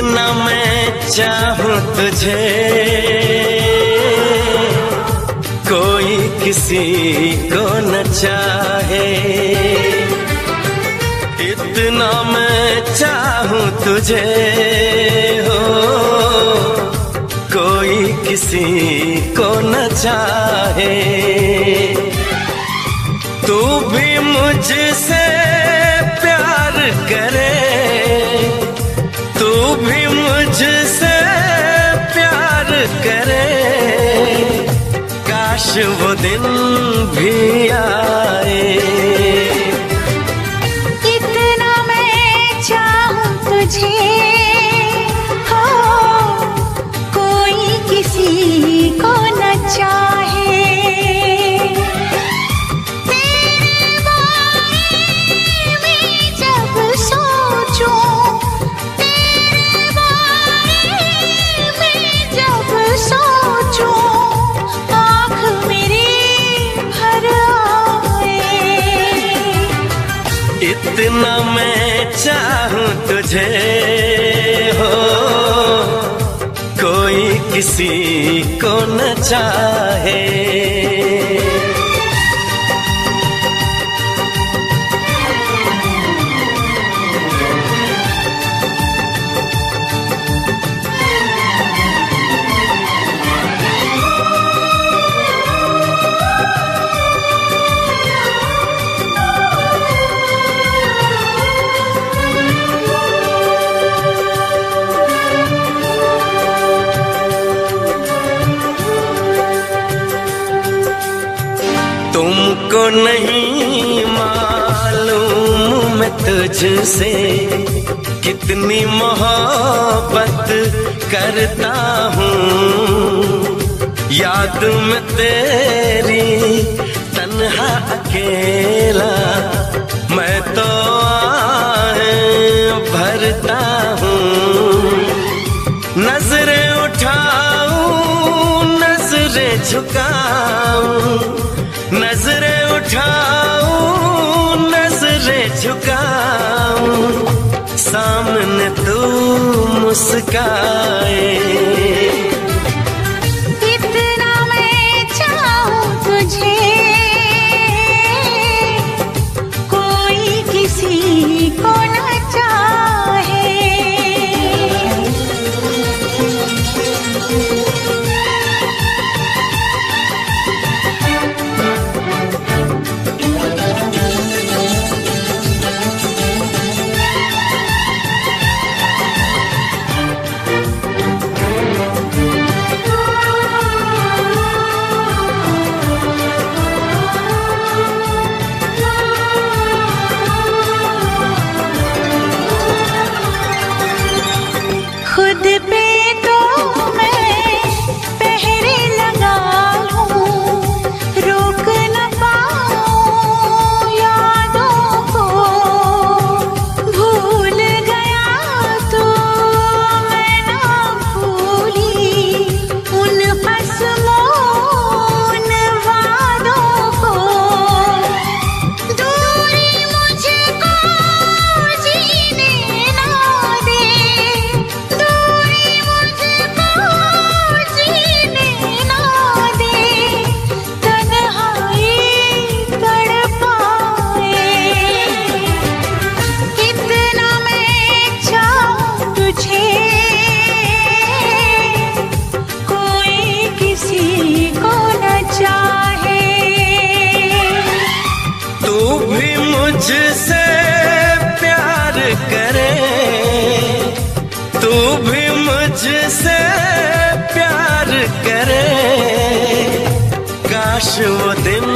इतना मैं चाहूं तुझे, कोई किसी को न चाहे। इतना मैं चाहूं तुझे हो, कोई किसी को न चाहे। तू भी मुझसे प्यार करे, तू भी मुझसे प्यार करे। काश वो दिन भी आए। इतना मैं चाहूं तुझे हो, कोई किसी को न चाहे। तेरे बारे में जब सोचूं, तेरे बारे में जब सोचूं, आँख मेरी भर आए। इतना मैं चाहूं तुझे हो, कोई किसी को न चाहे। तुमको नहीं मालूम मैं तुझसे कितनी मोहब्बत करता हूँ। याद में तेरी तन्हा अकेला मैं तो आहें भरता हूँ। नजरें उठाऊं, नजरें झुकाऊं, नजरें उठाऊं, नजरें झुकाऊं, सामने तू मुस्काए। इतना मैं चाहूं तुझे, कोई किसी को न चाहे। खुद पे तो मैं पहरे लगा लूं, रोक न पाऊं यादों को। भूल गया तो मैं ना भूली उन हस्मों उन वादों को। दूरी मुझको जीने ना दे, मुझसे प्यार करे, तू भी मुझसे प्यार करे। काश वो दिन